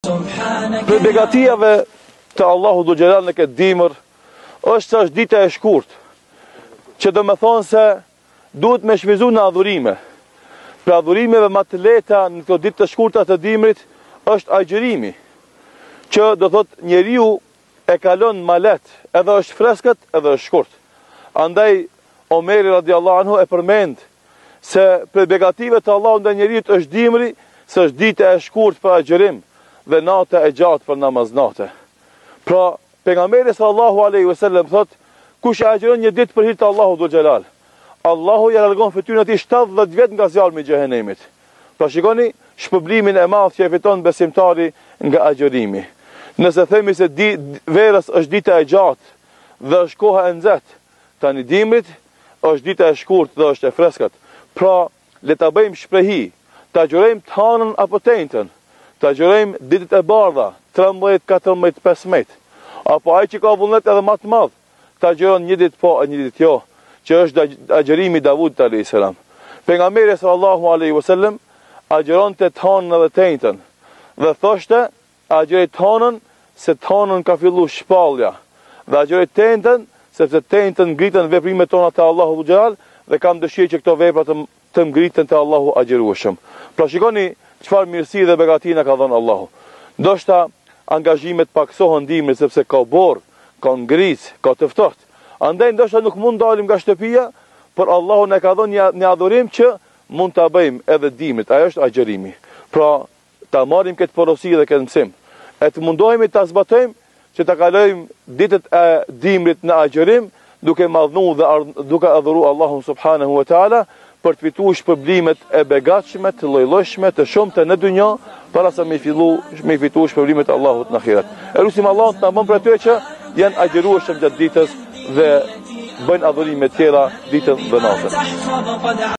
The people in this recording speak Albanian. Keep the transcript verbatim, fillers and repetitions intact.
Për begatijave të Allahu Dhul Gjelal në këtë dimër, është që është dita e shkurt, që do me thonë se duhet me shmizu në adhurime. Për adhurimeve më të leta në këto ditë të shkurta të dimrit, është agjërimi, që do thot njeriu e kalon ma let, edhe është freskët, edhe është shkurt. Andaj, Omeri radiallahu anhu e përmend se për begative të Allahu ndaj njeriut është dimri, se është dita e shkurt për agjërim dhe nata e gjatë për namaznate. Pra, pejgamberi sallallahu alaihi wasallam thot, kush e agjeron një ditë për hir të Allahu Dhul Gjelal, Allahu ja largon fytyrën e tij shtatëdhjetë vjet nga zjarmi i xhehenemit. Pra shikoni shpërblimin e madh që e fiton besimtari nga agjërimi. Nëse themi se di, verës është dita e gjatë dhe është koha e nxehtë, tani dimrit është dita e shkurtë dhe është e freskët. Pra, le ta bëjmë shprehi, ta agjërojmë të hanën apo të njëjtën, ta agjërojmë ditët e bardha, tridhjetë, katërmbëdhjetë, pesëmbëdhjetë, apo ai që ka vullnet edhe më të madh, ta agjeron një ditë po e një ditë jo, që është agjërimi i Davudit alayhis salam. Pejgamberi sallallahu alaihi wasallam agjeronte të hanën edhe të njëjtën dhe thoshte, agjëroj të hanën se të hanën ka filluar shpallja, dhe agjëroj të njëjtën sepse të njëjtën ngritën veprimet tona te Allahu Dhul Gjelal dhe kam dëshirë që këto vepra të, të ngritën te Allahu agjërueshëm. Pra shikoni çfarë mirësi dhe begati na ka dhënë Allahu. Ndoshta angazhimet paksohen dimrit sepse ka borë, ka ngriz, ka të ftohtë. Andaj ndoshta nuk mund dalim nga shtëpia, por Allahu na ka dhënë një, një adhurim që mund ta bëjmë edhe dimrit. Ajo është agjërimi. Pra ta marrim këtë porosi dhe këtë mësim. E të mundohemi ta zbatojmë që ta kalojmë ditët e dimrit në agjërim, duke madhnu dhe duke adhuru Allahun subhanahu wa taala për të fituar shpërblimet e begatshme, të lloj-llojshme, të shumta në dynjë, para se me fillu me fituar shpërblimet e Allahut në ahiret. Elusim Allahun të na bën për ato që janë agjërueshëm gjatë ditës dhe bëjnë adhurime të tjera ditën dhe natën.